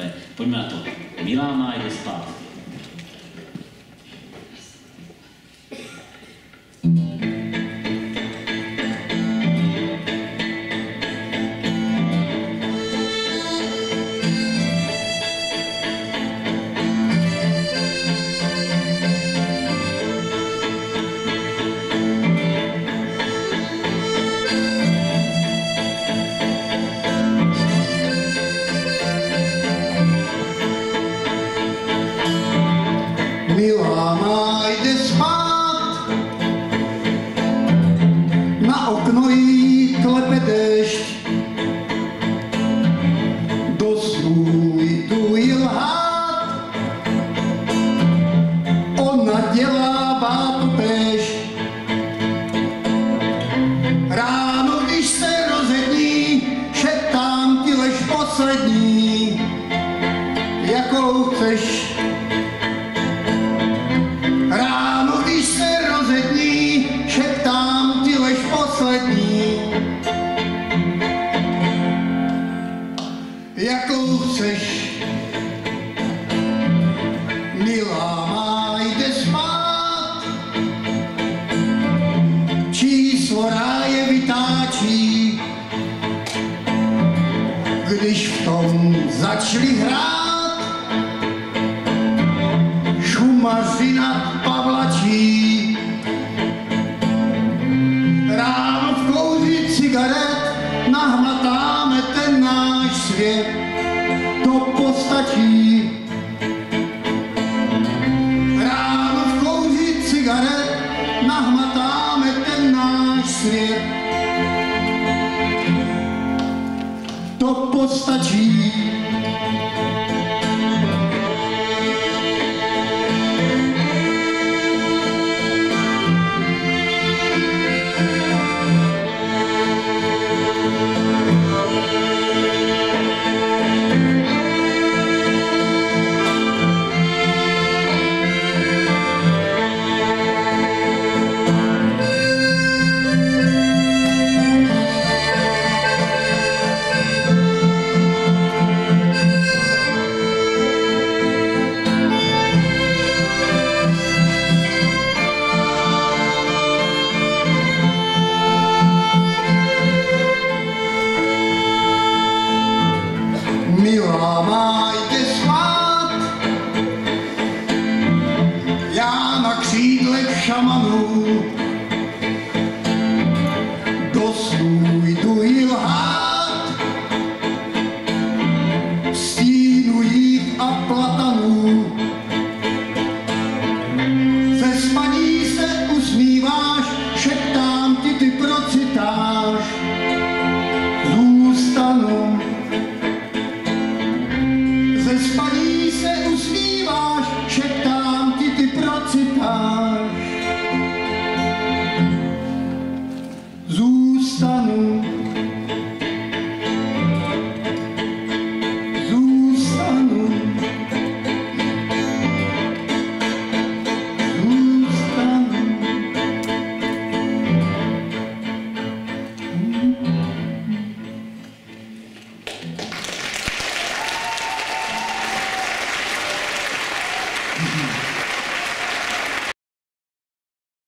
přátelé. Pojďme na to. Milá má jde zpátky. Milá má jde spát, na okno jí klepe dešť, do snů jdu jí lhát, ona dělává to též. Ráno, když se rozední, šeptám ti lež poslední, jakou chceš. Ráno, když se rozední, šeptám ti lež poslední, jakou chceš. Milá má jde spát, číslo ráje vytáčí, když v tom začali hrát, šumaři nad Pavlačí. Ráno v kouři cigaret nahmatáme ten náš svět, to postačí. Ráno v kouři cigaret nahmatáme ten náš svět, to postačí. Milá má jde spát, já na křídlech šamanů, do snů jdu jí lhát, v stínu jív a platanů. Ze spaní se usmíváš, šeptám ti, ty procitáš, zůstanu. Ze spaní se usmíváš, šeptám ti, ty procitáš, zůstanu.